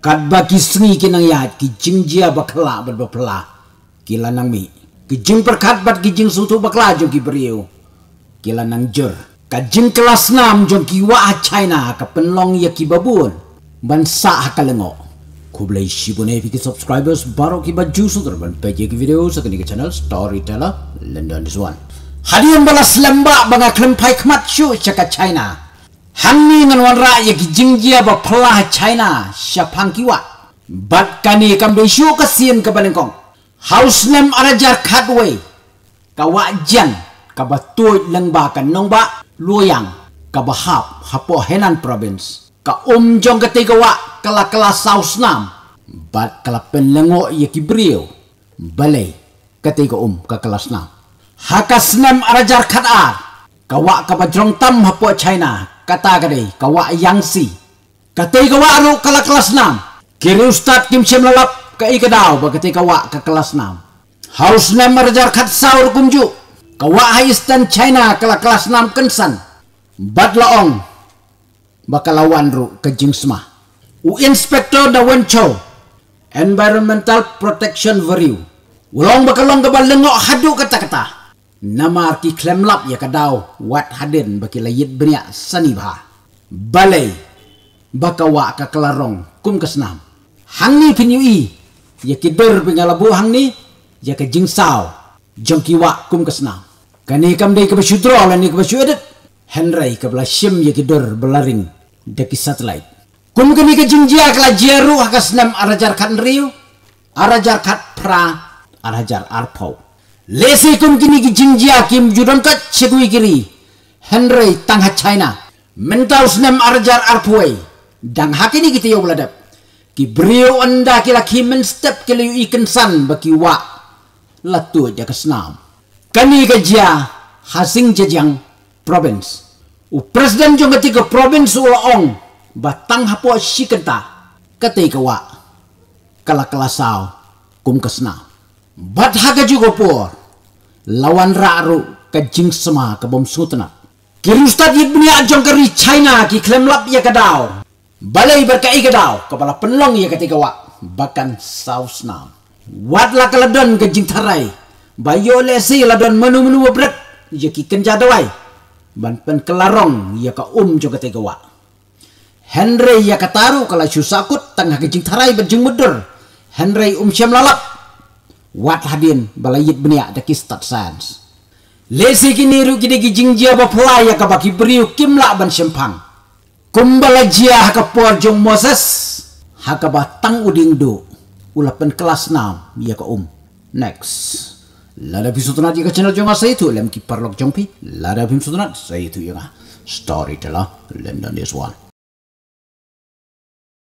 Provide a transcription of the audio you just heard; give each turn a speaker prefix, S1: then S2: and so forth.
S1: Kat bagi sengi kinang yat ki jingjia bakla berbapla kila nang mi ki jing perkat bat ki jing sutu bakla jong ki beriu kila nang jur ka jing kelas 6 jong ki wa China ka penlong ya ki babun ban sa hakalengo ku blai shibune ki subscribers baru ki baju sutur ban page ki video sakani ke channel Storyteller London this one hadian balas lembak banga klempai khmat shu chaka China Hanni ngan wanra ya ki jingjia ba plah China syapang kiwa bat kani kam be shu ka sien ka balengkong house name arajar khatway ka wa jan ka ba tu leng ba ka nong ba luoyang ka ba hap hapo Henan province ka jong ka tiga wa kala kala south nam bat kala penlengo ya ki brio balai ka tiga ka kelas nam hakas nem arajar khatar ka wa ka ba jong tam hapo China kata kadai kawa yangsi katai kawa aru kala kelas 6 kiri ustad kim shem lalap ka ikadau ba katai kawa ka kelas 6 house name rajar khat saur kumju kawa haistan China kala kelas 6 kensan bat laong bakalawan ru ka jingsma u inspector da wencho environmental protection review ulong bakalong ka balengo hadu kata-kata nama ki klemlap ya kadau wat hadin baki layit benya sanibha balai bakawa ka kelarong kum kesnam hangni pinyui ya kider pingalabu hangni ya ka jingsau jongkiwa kum kesnam kani kam dei ka basyudro lani ka basyudet henry ka blashim ya kider belaring deki satellite kum kani ka jingjia kala jeru hakasnam arajar khat riu arajar khat pra arajar arpau Lesi kum kini ki jingjia kim judon kat segui kiri Henry tangha China mental senam arjar arpuai dang hakini kita yo beladap ki brio anda kila kimen step kila yu ikan san baki wa latu aja kesnam kani kajia hasing jejang province u presiden jong ketiga province ulaong batang hapo sikenta ketika wa kala kelasau kum kesnam bat haga juga por lawan raru ke jingsma ke bom sutna kiri ustad yit bini ajong kari China ki klemlap ya kadau balai berkai kadau kepala penlong ya ketika wa bahkan saus nam wat la keladon ke jing tarai bayo lesi ladon menu-menu berat ya ki kenjadawai ban pen kelarong ya ka jo ketika wa Henry ya kataru kala susakut tengah ke jing tarai berjing mudur Henry syam lalap wat hadin balayit benia da kistat sans lesi kini ru kini ki jingjia ba playa ka baki beriu kimla ban sempang kumbala jia ka por jong Moses haka batang uding do ulapan kelas 6 ya ka next lada episode na ka channel jong asa itu lem ki parlok jong pi lada episode na sa itu ya Storyteller London this one